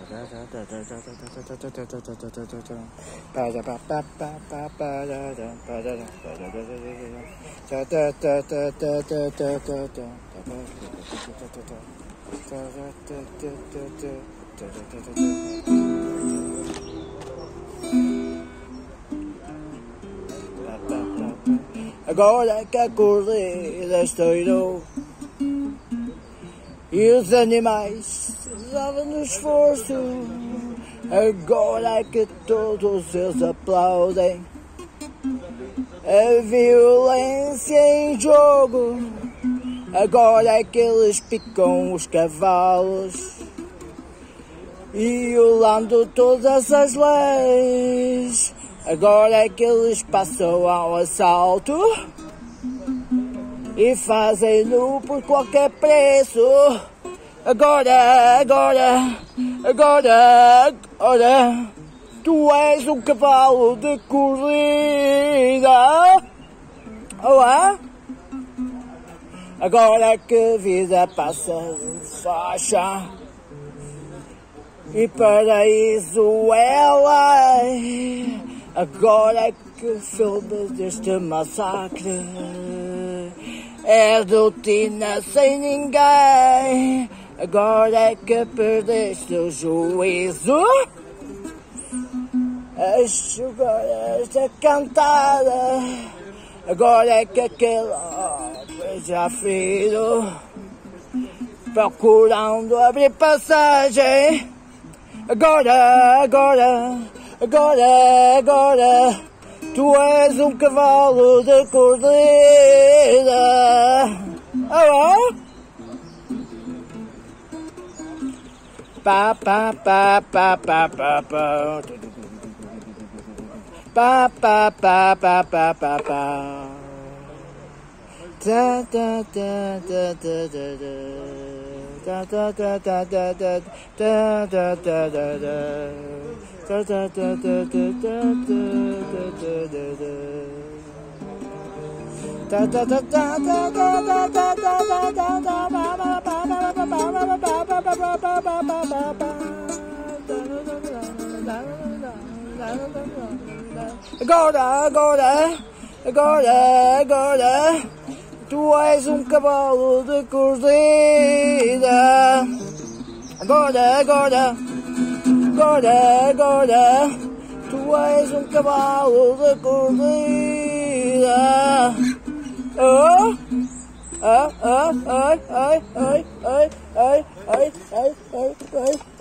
Agora que a corrida estourou e os animais estavam no esforço, agora que todos eles aplaudem, a violência em jogo, agora que eles picam os cavalos, violando todas as leis, agora que eles passam ao assalto e fazem-no por qualquer preço. Agora, tu és um cavalo de corrida. Olá. Agora que a vida passa de faixa e paraíso é lá. Agora que o filme deste massacre é rotina sem ninguém. Agora que perdeste o juízo, agora esta cantada. Agora que aquele homem já ferido, procurando abrir passagem. Agora, tu és um cavalo de corrida. Alô? Pa pa pa pa pa pa pa. Pa pa pa pa pa pa pa. Da da da da da da da da da da da da da da da da da. Da da da da da da da da da da. Da da da da da da da Agora, tu és um cavalo de corrida. Agora, tu és um cavalo de corrida. Oh, ai, ai, ai, ai, ai, ai, ai, ai, ai.